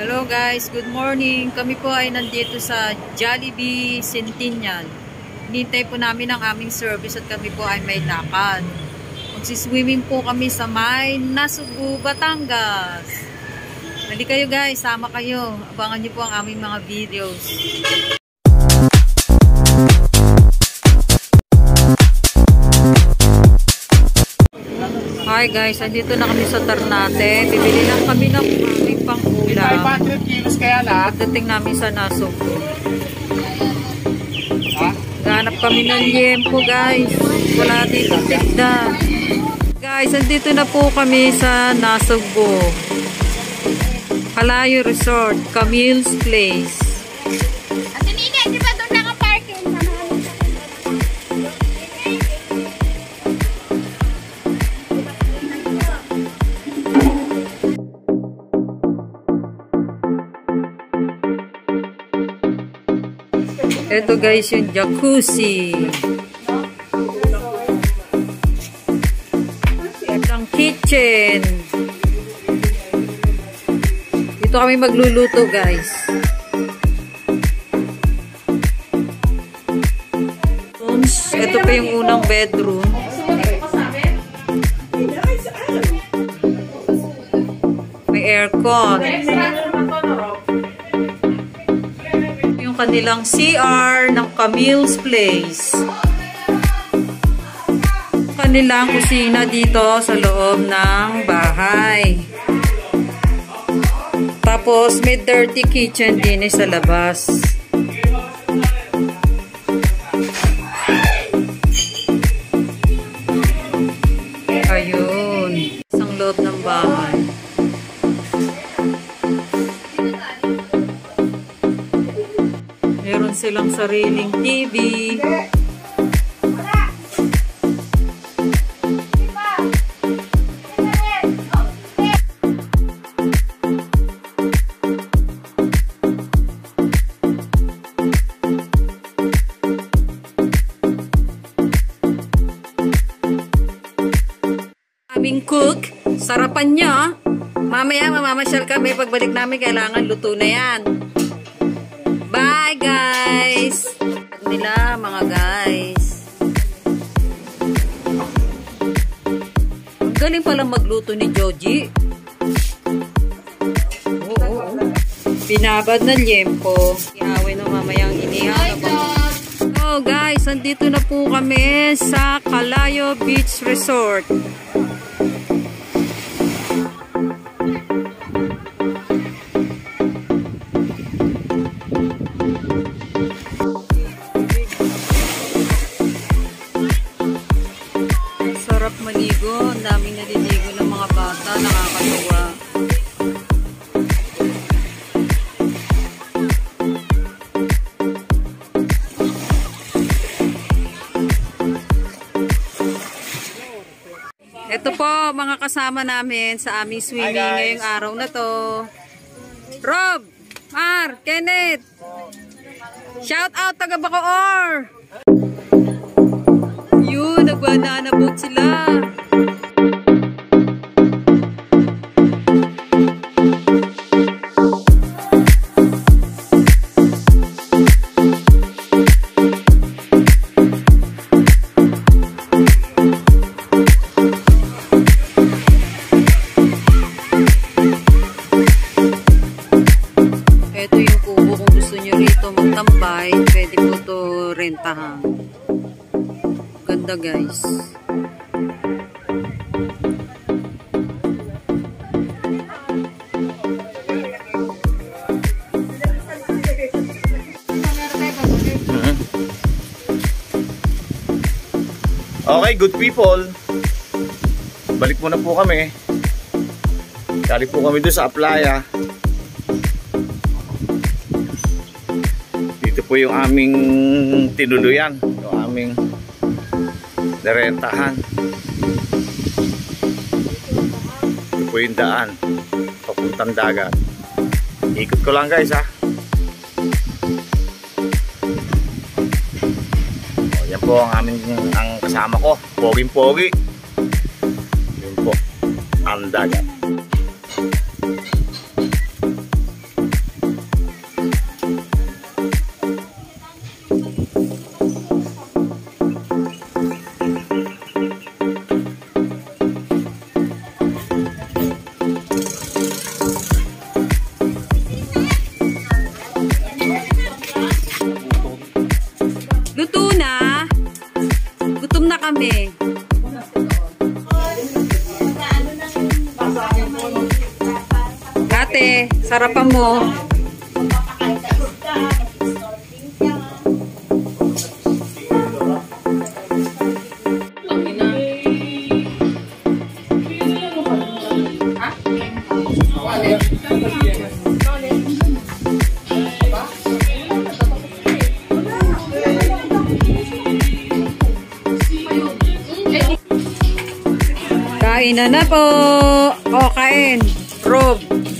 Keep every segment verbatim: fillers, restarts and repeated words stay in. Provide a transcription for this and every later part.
Hello guys, good morning. Kami po ay nandito sa Jollibee Centennial. Hinintay po namin ang aming service at kami po ay may lakad. Magsiswimming po kami sa may Nasugbu, Batangas. Dali kayo guys, sama kayo. Abangan niyo po ang aming mga videos. Hi guys, andito na kami sa Ternate. Bibili lang kami ng aming pang-ulam. five hundred kilos kaya na. Pagdating namin sa Nasugbu. Ganap kami ng liempo guys. Wala dito tigda. Guys, andito na po kami sa Nasugbu. Kalayo Resort, Camille's Place. At hindi, di ba doon naka-parking? Ito guys yung jacuzzi. Ang kitchen. Dito kami magluluto guys. Ito pa yung unang bedroom. May aircon. Yung kanilang C R ng Camille's Place. Kanilang kusina dito sa loob ng bahay. Tapos may dirty kitchen din sa labas. Ayun, isang loob ng bahay. Meron silang sariling T V. Aming cook, sarapan niya. Mamaya mamamasyal kami. Pagbalik namin kailangan luto na yan. Bye guys! Nila mga guys. Ang galing palang magluto ni Joji. Oo, oo. Binabad na liempo. Ihawin na mamayang inihaw. So guys, andito na po kami sa Kalayo Beach Resort. Sarap maligo. Ang daming naliligo ng mga bata. Nakakatuwa. Ito po mga kasama namin sa aming swimming ngayong araw na to. Rob, Mar, Kenneth. Shout out taga Bacoor. Yun, nagbanana boat sila. Ito yung kubo kung gusto nyo rito magtambay. Pwede po ito rentahan. Ganda guys. Okay, good people. Balik muna po kami. Dali po kami doon sa playa. Dito po yung aming tinuluyan. Yung aming narentahan. Ito po yung daan papuntang dagat. Ikot ko lang guys ha. O, yan po ang aming ang kasama ko. Poging-pogi. Yun po ang dagat. Luto na. Gutom na kami. Ate, sarapan mo. Kain na na po. O, kain. Rob.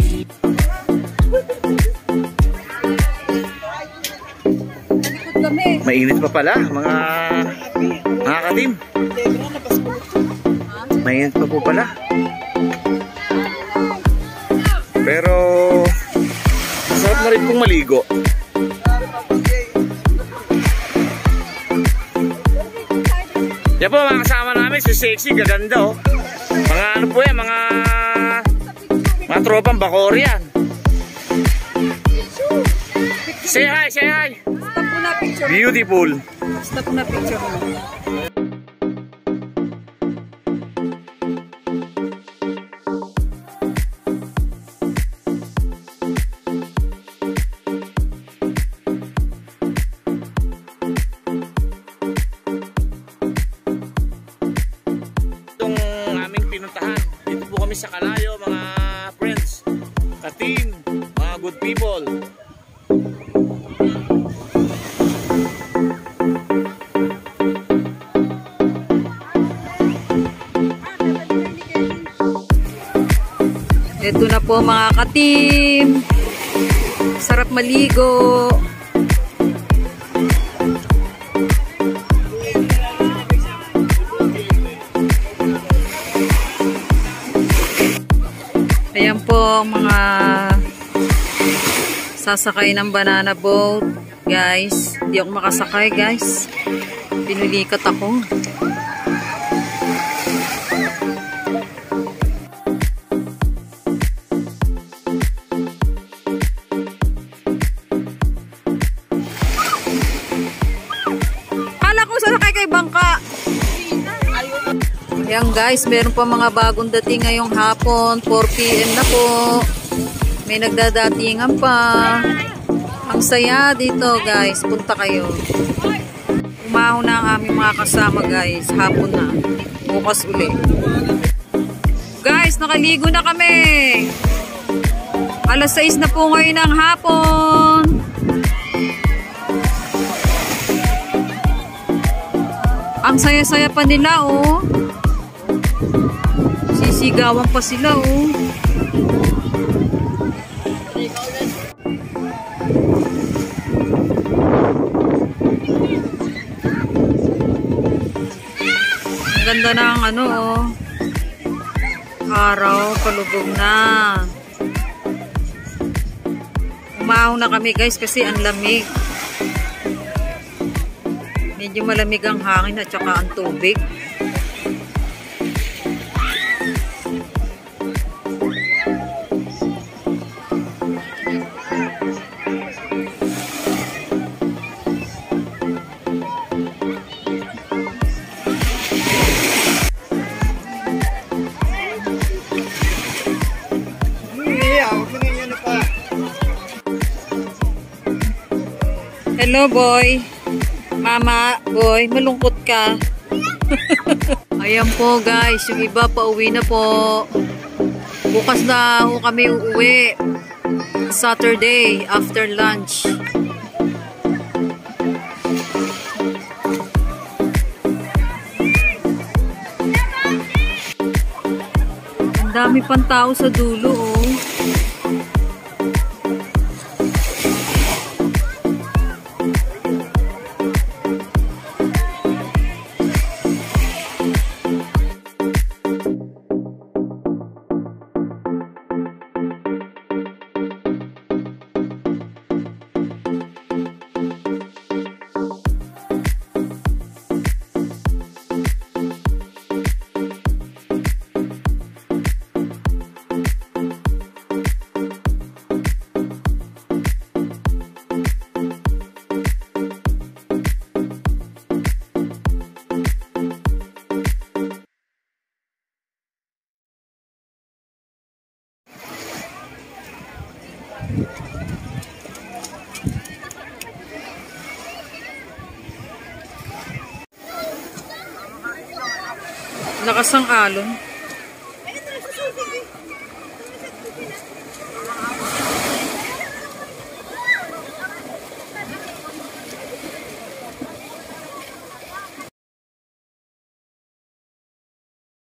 Mainit pa pala, mga mga katim. Mainit pa po pala. Pero masarap na rin pong maligo. Yan po mga kasama namin, si Sexy, gaganda oh. Mga ano po yan, mga mga tropang Bacoor yan. Say hi, say hi. Stop mo na picture. Beautiful. Stop mo na picture mo. Itong aming pinuntahan. Dito po kami sa Calayo, mga friends, ka-team, mga good people. Ito na po mga ka-team. Sarap maligo. Ayan po ang mga sasakay ng banana boat. Guys, hindi ako makasakay guys. Pinulikat ako. Ayan guys, meron pa mga bagong dating ngayong hapon, four P M na po. May nagdadatingan pa. Ang saya dito guys, punta kayo. Umahon na ang aming mga kasama guys, hapon na. Bukas ulit. Guys, nakaligo na kami. alas sais na po ngayon ng hapon. Ang saya-saya pa nila oh. Sisigawan pa sila oh. Ang ganda ng ano oh. Araw, palubog na. Umahaw na kami guys kasi ang lamig. Medyo malamig ang hangin at saka ang tubig. Hello boy. Mama, boy, malungkot ka. Ayan po guys, yung iba pa uwi na po. Bukas na ho kami uuwi. Saturday after lunch. Ang dami pang tao sa dulo oh. Lakas ng alon. Ayun na, sususin.